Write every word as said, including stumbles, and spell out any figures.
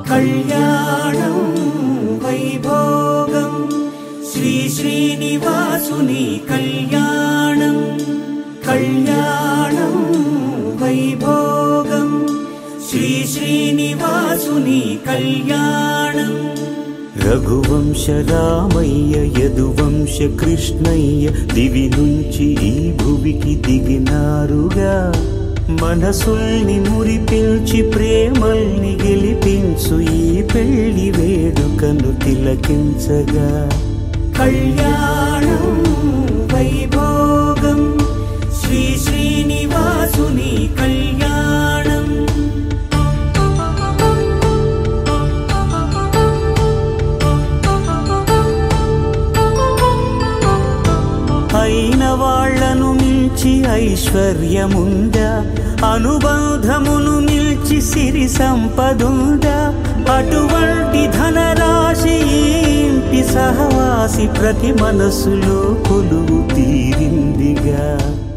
కళ్యాణం వైభోగం శ్రీ శ్రీనివాసుని కళ్యాణం కళ్యాణం వైభోగం శ్రీ శ్రీనివాసుని కళ్యాణం రఘువంశ రామయ్య యదువంశ కృష్ణయ్య దివి నుంచి ఈ భువికి దిగినారుగా మనసుల్ని మురిపించి ప్రేమల్ని గెలిపించు ఈ పెళ్లి వేడుకను తిలకించగా కళ్యాణం వైభోగం శ్రీ శ్రీనివాసుని కళ్యాణం అయిన వాళ్లను మించి ఐశ్వర్యముందా అనుబంధమును మిల్చి సిరి సంపదుందా అటువంటి ధనరాశి ఇంటి సహవాసి ప్రతి మనసులో కొలువు తీరిందిగా